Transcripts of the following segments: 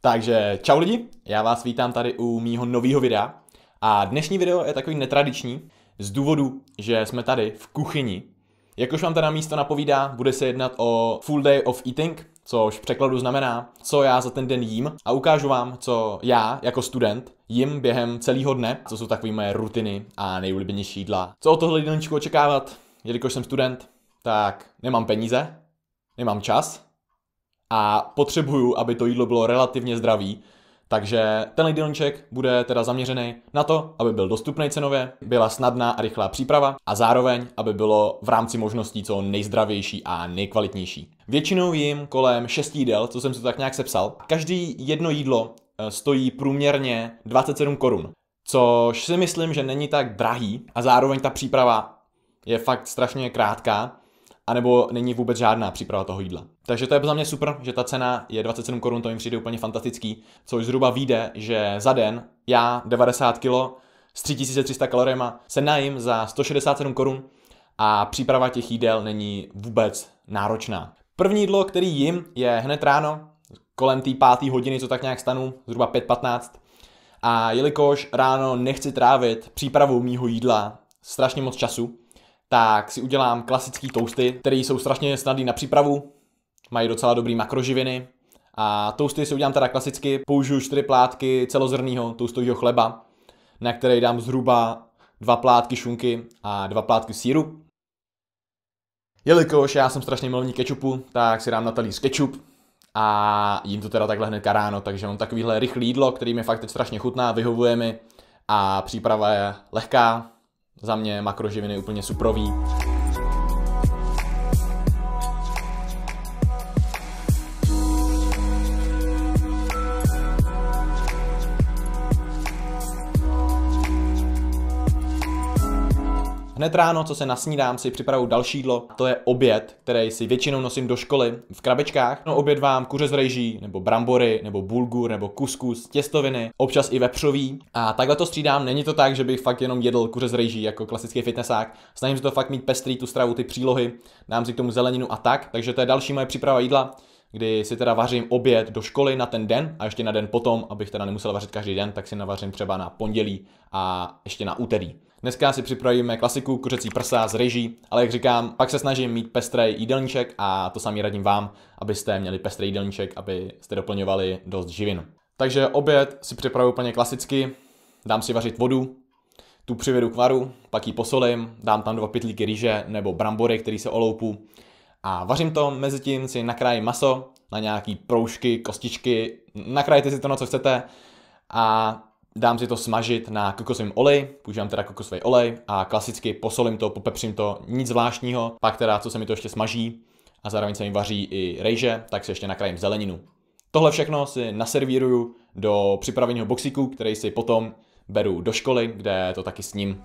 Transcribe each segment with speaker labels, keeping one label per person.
Speaker 1: Takže čau lidi, já vás vítám tady u mýho nového videa a dnešní video je takový netradiční z důvodu, že jsme tady v kuchyni. Jakož vám teda místo napovídá, bude se jednat o full day of eating, což v překladu znamená, co já za ten den jím a ukážu vám, co já jako student jím během celého dne, co jsou takové moje rutiny a nejoblíbenější jídla. Co od tohle jídelníčku očekávat, jelikož jsem student, tak nemám peníze, nemám čas a potřebuju, aby to jídlo bylo relativně zdravý. Takže ten jídelníček bude teda zaměřený na to, aby byl dostupný cenově, byla snadná a rychlá příprava a zároveň, aby bylo v rámci možností co nejzdravější a nejkvalitnější. Většinou jím kolem 6 jídel, co jsem si to tak nějak sepsal. Každý jedno jídlo stojí průměrně 27 korun, což si myslím, že není tak drahý a zároveň ta příprava je fakt strašně krátká, anebo není vůbec žádná příprava toho jídla. Takže to je za mě super, že ta cena je 27 korun, to mi přijde úplně fantastický, což zhruba vyjde, že za den já 90 kg s 3300 kaloriema se najím za 167 korun a příprava těch jídel není vůbec náročná. První jídlo, který jím, je hned ráno, kolem té 5. hodiny, co tak nějak stanu, zhruba 5:15. A jelikož ráno nechci trávit přípravou mýho jídla strašně moc času, tak si udělám klasický toasty, které jsou strašně snadné na přípravu, mají docela dobrý makroživiny a toasty si udělám teda klasicky, použiju 4 plátky celozrnného toastového chleba, na který dám zhruba 2 plátky šunky a 2 plátky sýru. Jelikož já jsem strašně milovník kečupu, tak si dám na talíř kečup a jím to teda takhle hnedka ráno, takže mám takovýhle rychlé jídlo, který mi fakt teď strašně chutná, vyhovuje mi a příprava je lehká. Za mě makroživiny úplně suprový. Hned ráno, co se nasnídám, si připravuju další jídlo. To je oběd, který si většinou nosím do školy v krabičkách. No, obědvám kuře z rejží, nebo brambory, nebo bulgur, nebo kuskus, těstoviny, občas i vepřový. A takhle to střídám, není to tak, že bych fakt jenom jedl kuře z rejží jako klasický fitnessák. Snažím se to fakt mít pestrý, tu stravu, ty přílohy, dám si k tomu zeleninu a tak. Takže to je další moje příprava jídla, kdy si teda vařím oběd do školy na ten den a ještě na den potom, abych teda nemusel vařit každý den, tak si navařím třeba na pondělí a ještě na úterý. Dneska si připravíme klasiku kuřecí prsa z rejží, ale jak říkám, pak se snažím mít pestrý jídelníček a to samý radím vám, abyste měli pestrý jídelníček, abyste doplňovali dost živin. Takže oběd si připravuju úplně klasicky, dám si vařit vodu, tu přivedu k varu, pak ji posolím, dám tam 2 pytlíky rýže nebo brambory, který se oloupu a vařím to, mezitím si nakrájím maso na nějaký proužky, kostičky, nakrájte si to na co chcete a dám si to smažit na kokosovém oleji, používám teda kokosový olej a klasicky posolím to, popepřím to, nic zvláštního. Pak teda, co se mi to ještě smaží a zároveň se mi vaří i rejže, tak si ještě nakrájím zeleninu. Tohle všechno si naservíruju do připraveného boxíku, který si potom beru do školy, kde to taky sním.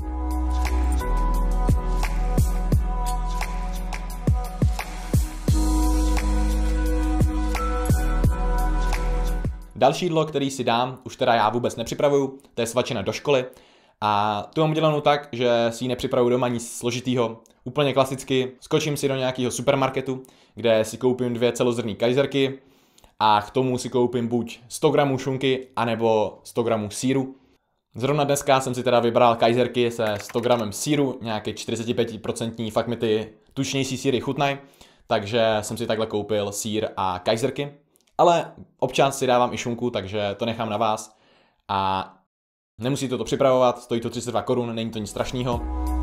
Speaker 1: Další jídlo, který si dám, už teda já vůbec nepřipravuju, to je svačina do školy. A tu mám udělanou tak, že si ji nepřipravuju doma nic složitýho. Úplně klasicky skočím si do nějakého supermarketu, kde si koupím 2 celozrnné kajzerky a k tomu si koupím buď 100 gramů šunky, anebo 100 gramů sýru. Zrovna dneska jsem si teda vybral kajzerky se 100 gramem sýru, nějaký 45%, fakt mi ty tučnější sýry chutnají, takže jsem si takhle koupil sýr a kajzerky. Ale občas si dávám i šunku, takže to nechám na vás a nemusíte to připravovat, stojí to 32 korun, není to nic strašného.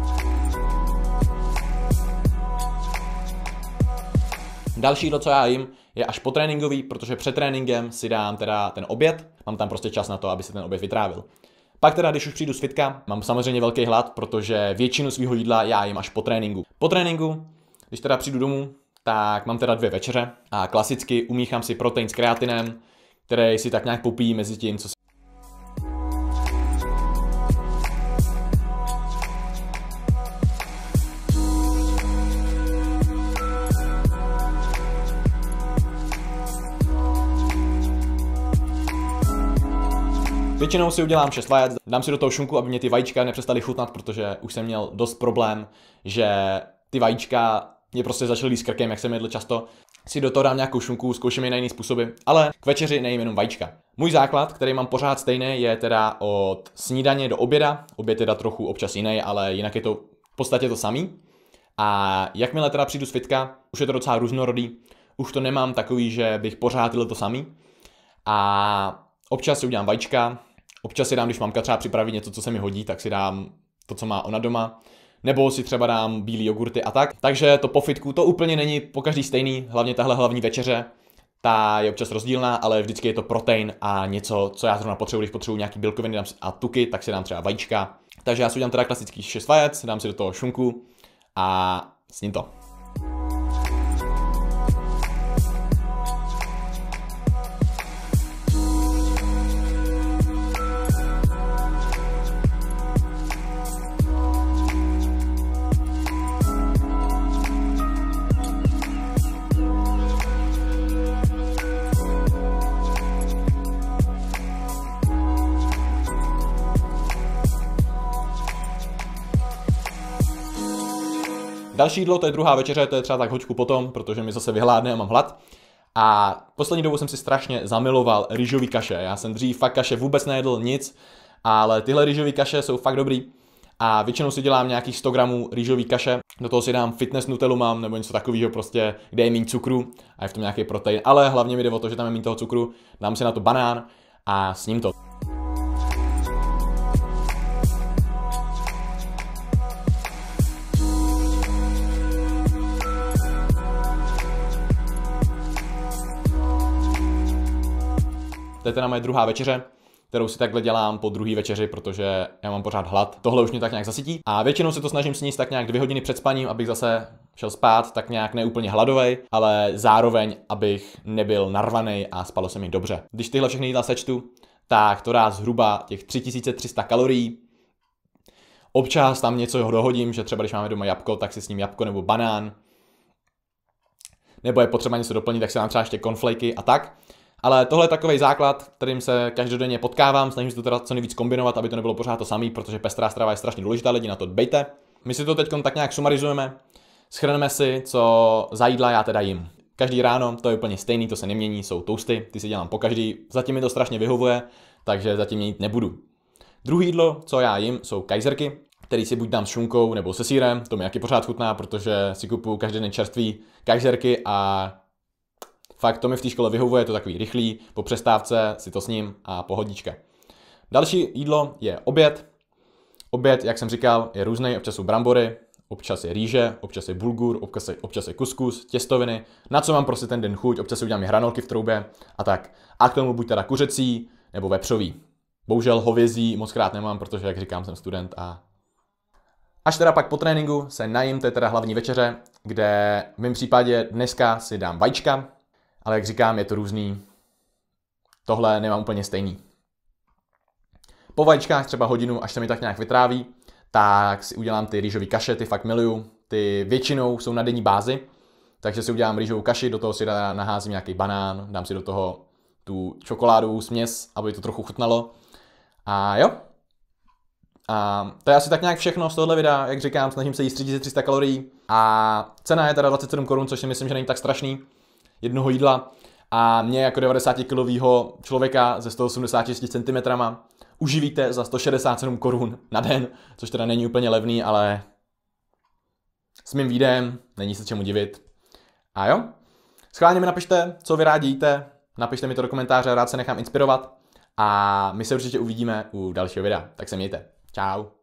Speaker 1: Další jídlo, co já jím, je až po tréninkový, protože před tréninkem si dám teda ten oběd, mám tam prostě čas na to, aby se ten oběd vytrávil. Pak teda, když už přijdu z fitka, mám samozřejmě velký hlad, protože většinu svého jídla já jím až po tréninku. Po tréninku, když teda přijdu domů, tak mám teda 2 večeře a klasicky umíchám si protein s kreatinem, který si tak nějak popíjí mezi tím, co si... Většinou si udělám 6 vajec, dám si do toho šunku, aby mě ty vajíčka nepřestaly chutnat, protože už jsem měl dost problém, že ty vajíčka mě prostě začaly líst krkem, jak jsem jedl často, si do toho dám nějakou šunku, zkouším ji na jiný způsoby, ale k večeři nejím jenom vajíčka. Můj základ, který mám pořád stejný, je teda od snídaně do oběda. Oběd teda trochu občas jiný, ale jinak je to v podstatě to samý. A jakmile teda přijdu z fitka, už je to docela různorodý, už to nemám takový, že bych pořád jel to samý. A občas si udělám vajíčka, občas si dám, když mamka třeba připraví něco, co se mi hodí, tak si dám to, co má ona doma. Nebo si třeba dám bílý jogurty a tak. Takže to po fitku, to úplně není po každý stejný, hlavně tahle hlavní večeře. Ta je občas rozdílná, ale vždycky je to protein a něco, co já zrovna potřebuji, když potřebuji nějaký bílkoviny a tuky, tak si dám třeba vajíčka. Takže já si udělám teda klasický 6 vajec, dám si do toho šunku a sním to. Další jídlo, to je druhá večeře, to je třeba tak hoďku potom, protože mi zase vyhládne a mám hlad. A poslední dobou jsem si strašně zamiloval rýžový kaše. Já jsem dřív fakt kaše vůbec nejedl nic, ale tyhle rýžový kaše jsou fakt dobrý. A většinou si dělám nějakých 100 gramů rýžový kaše, do toho si dám fitness nutellu mám, nebo něco takového prostě, kde je méně cukru a je v tom nějaký protein. Ale hlavně mi jde o to, že tam je méně toho cukru, dám si na to banán a sním to. To je teda moje druhá večeře, kterou si takhle dělám po druhé večeři, protože já mám pořád hlad. Tohle už mě tak nějak zasytí. A většinou se to snažím sníst tak nějak 2 hodiny před spaním, abych zase šel spát, tak nějak neúplně hladovej, ale zároveň, abych nebyl narvaný a spalo se mi dobře. Když tyhle všechny jídla sečtu, tak to dá zhruba těch 3300 kalorií. Občas tam něco dohodím, že třeba když máme doma jabko, tak si s ním jabko nebo banán. Nebo je potřeba něco doplnit, tak si dám třeba ještě cornflakey a tak. Ale tohle je takový základ, kterým se každodenně potkávám, snažím se to teda co nejvíc kombinovat, aby to nebylo pořád to samý, protože pestrá strava je strašně důležitá, lidi na to dbejte. My si to teď tak nějak sumarizujeme, shrneme si, co za jídla já teda jim. Každý ráno, to je úplně stejný, to se nemění, jsou toasty, ty si dělám po každý, zatím mi to strašně vyhovuje, takže zatím měnit nebudu. Druhý jídlo, co já jim, jsou kajzerky, který si buď dám s šunkou nebo se sýrem, to mi jaký pořád chutná, protože si kupuju každý den čerstvý kajzerky a fakt to mi v té škole vyhovuje, je to takový rychlý, po přestávce si to sním a pohodička. Další jídlo je oběd. Oběd, jak jsem říkal, je různý, občas jsou brambory, občas je rýže, občas je bulgur, občas je kuskus, těstoviny, na co mám prostě ten den chuť, občas si udělám i hranolky v troubě a tak. A k tomu buď teda kuřecí nebo vepřový. Bohužel hovězí moc krát nemám, protože, jak říkám, jsem student a až teda pak po tréninku se najím, to je teda hlavní večeře, kde v mém případě dneska si dám vajíčka, ale jak říkám, je to různý. Tohle nemám úplně stejný. Po vajíčkách třeba hodinu, až se mi tak nějak vytráví, tak si udělám ty rýžové kaše, ty fakt miluju. Ty většinou jsou na denní bázi, takže si udělám rýžovou kaši, do toho si naházím nějaký banán, dám si do toho tu čokoládovou směs, aby to trochu chutnalo. A jo. A to je asi tak nějak všechno z tohohle videa, jak říkám, snažím se jíst 3300 kalorií a cena je teda 27 korun, což si myslím, že není tak strašný, jednoho jídla a mě jako 90-kilovýho člověka ze 186 cm uživíte za 167 korun na den, což teda není úplně levný, ale s mým výdejem není se čemu divit. A jo, schválně mi napište, co vy rádi jíte, napište mi to do komentáře, rád se nechám inspirovat a my se určitě uvidíme u dalšího videa, tak se mějte. Čau.